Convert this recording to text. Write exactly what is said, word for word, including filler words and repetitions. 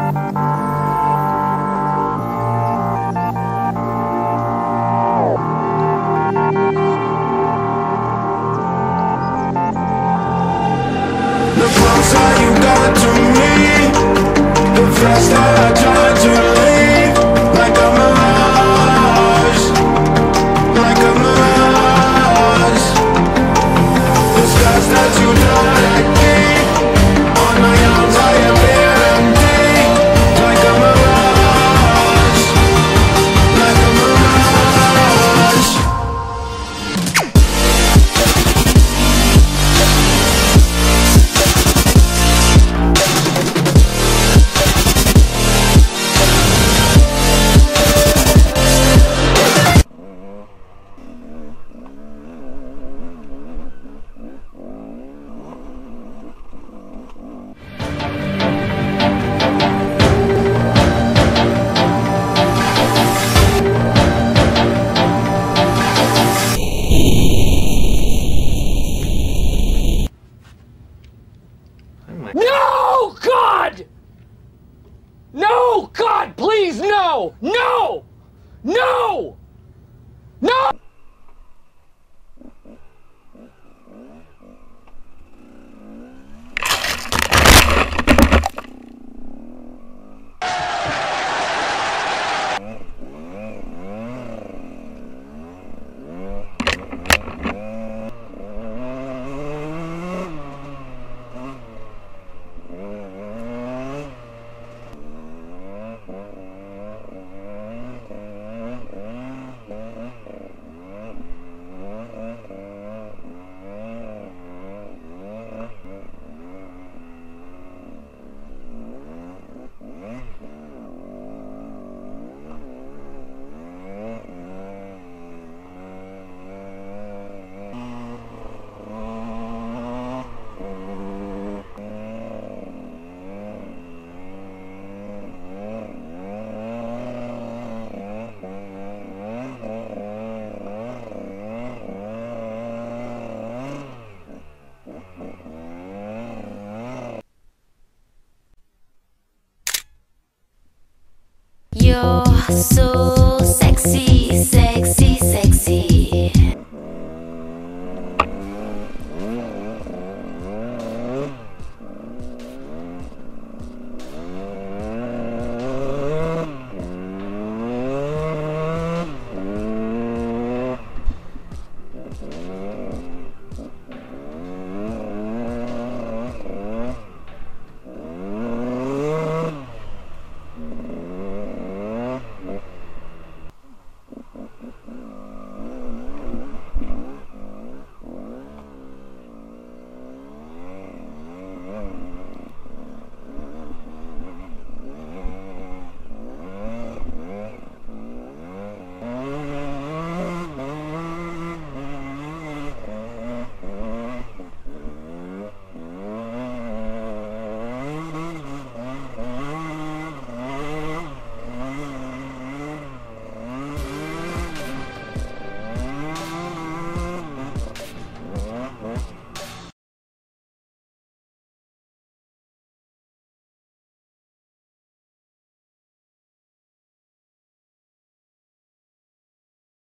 The closer you got to me, the faster I try to leave. Like a mirage, like a mirage. The scars that you don't like me, on my arms I appear empty. Like a mirage, like a mirage. No, God! No, God, please, no! No! No! No! You're so